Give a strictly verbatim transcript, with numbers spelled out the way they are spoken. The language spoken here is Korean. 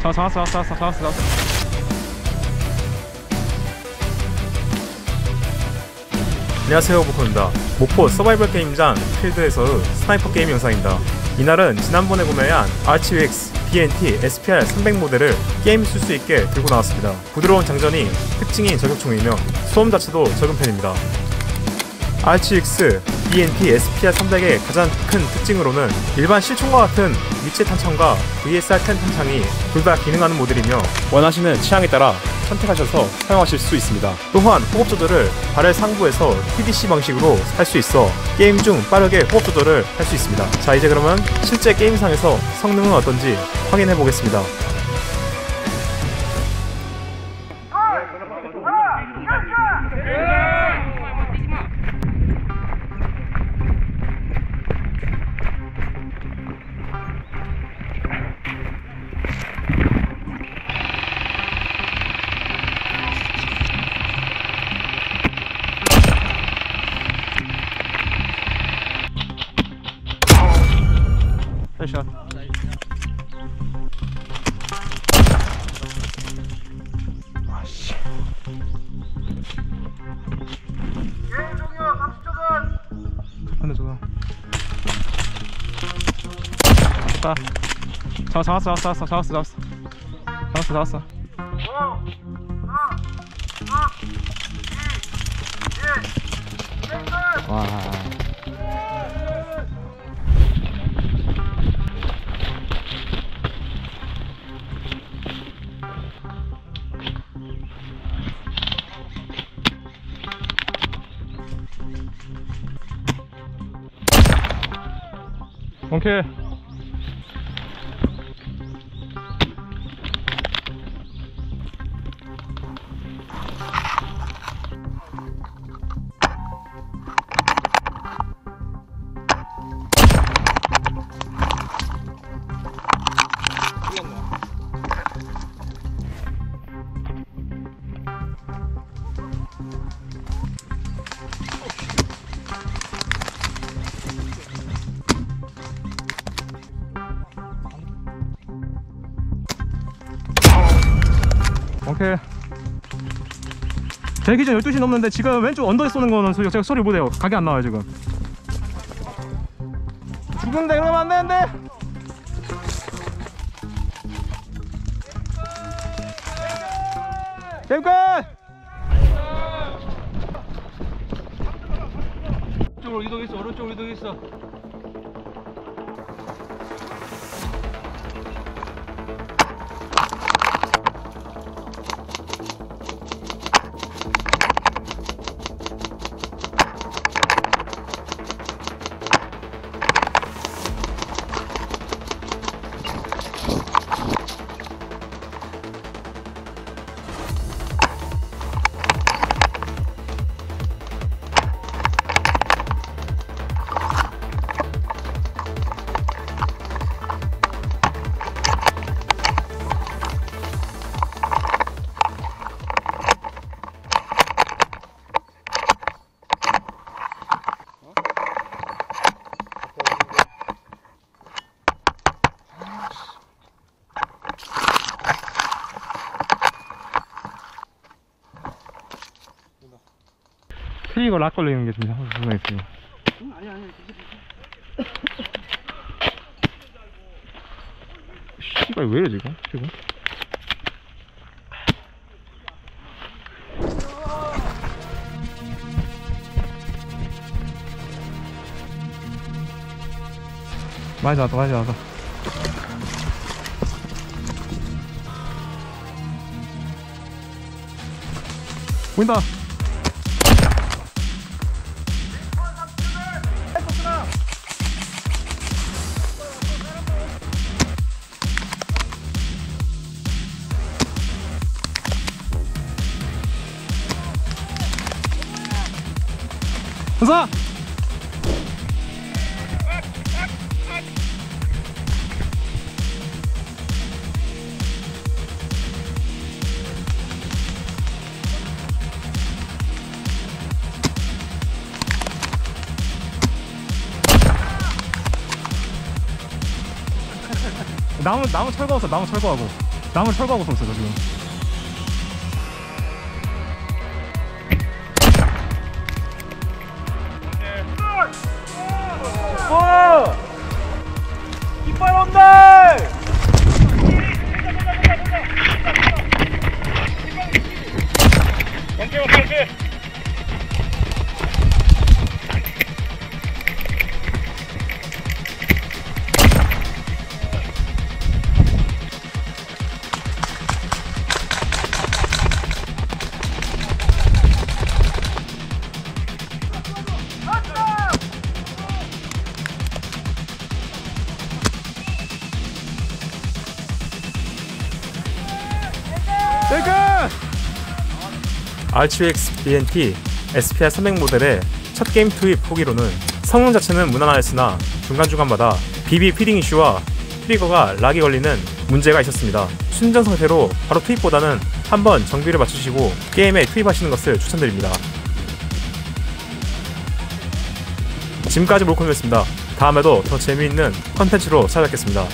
잡았어 잡았어 잡았어 잡았어 잡았어. 안녕하세요, 보코입니다. 목포 서바이벌 게임장 필드에서의 스나이퍼 게임 영상입니다. 이날은 지난번에 구매한 아르치유엑스 비엔티 에스피알 삼백 모델을 게임 쓸 수 있게 들고 나왔습니다. 부드러운 장전이 특징인 저격총이며 소음 자체도 적은 편입니다. 아르치유엑스 비엔티 에스피알 삼백의 가장 큰 특징으로는 일반 실총과 같은 위치 탄창과 브이에스알 텐 탄창이 둘 다 기능하는 모델이며 원하시는 취향에 따라 선택하셔서 사용하실 수 있습니다. 또한 호흡 조절을 발열 상부에서 티디씨 방식으로 할 수 있어 게임 중 빠르게 호흡 조절을 할 수 있습니다. 자, 이제 그러면 실제 게임상에서 성능은 어떤지 확인해 보겠습니다. 샷. 아씨. 게임 종료 삼십 초간. 안돼 저거. 됐다. 잡았어 잡았어 잡았어 잡았어 잡았어 잡았어 잡았어. 오, 사, 삼, 이, 일. 게임 끝. 와. 오케이. 오케이. 제 기준 열두 시 넘는데 지금 왼쪽 언더에 쏘는 거는 소리, 제가 소리 못해요. 각이 안 나와요 지금. 죽는데 그러면 안 되는데. 게임 끝! 오른쪽으로 이동했어. 오른쪽으로 이동했어. 트리거 락 걸리는 게 좀 상당했어요. 응, 아니 아니. 씨발 왜 이래 지금? 지금? 많이 잡았다 많이 잡았다. 보인다. 가자! 나무 나무 철거했어. 나무 철거하고 나무를 철거하고 서 있어 지금. 오! 이빨 온다! 알치유엑스 비엔티 에스피알 삼백 모델의 첫 게임 투입 후기로는 성능 자체는 무난하였으나 중간중간마다 비비 피딩 이슈와 트리거가 락이 걸리는 문제가 있었습니다. 순정 상태로 바로 투입보다는 한번 정비를 맞추시고 게임에 투입하시는 것을 추천드립니다. 지금까지 몰콘이었습니다. 다음에도 더 재미있는 컨텐츠로 찾아뵙겠습니다.